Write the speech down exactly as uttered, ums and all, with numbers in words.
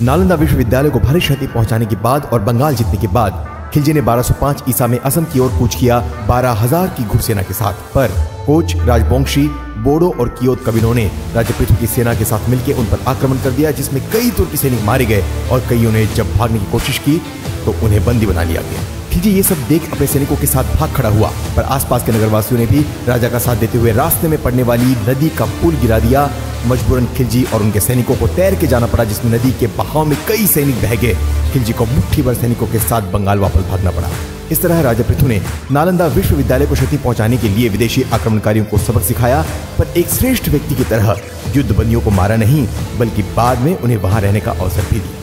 नालंदा विश्वविद्यालय को भारी क्षति पहुंचाने के बाद और बंगाल जीतने के बाद खिलजी ने बारह सौ पाँच ईसा में असम की ओर कूच किया बारह हजार की घुड़सेना के साथ। पर कोच, राजवंशी, बोडो और कियोत कबीलों ने राजा पृथु की सेना के साथ मिलकर उन पर आक्रमण कर दिया, जिसमें कई तुर्की सैनिक मारे गए और कईयों ने जब भागने की कोशिश की तो उन्हें बंदी बना लिया गया। खिलजी ये सब देख अपने सैनिकों के साथ भाग खड़ा हुआ, पर आसपास के नगरवासियों ने भी राजा का साथ देते हुए रास्ते में पड़ने वाली नदी का पुल गिरा दिया। मजबूरन खिलजी और उनके सैनिकों को तैर के जाना पड़ा, जिसमें नदी के बहाव में कई सैनिक बह गए। खिलजी को मुट्ठी भर सैनिकों के साथ बंगाल वापस भागना पड़ा। इस तरह राजा पृथु ने नालंदा विश्वविद्यालय को क्षति पहुंचाने के लिए विदेशी आक्रमणकारियों को सबक सिखाया, पर एक श्रेष्ठ व्यक्ति की तरह युद्ध बंदियों को मारा नहीं, बल्कि बाद में उन्हें वहां रहने का अवसर भी दिया।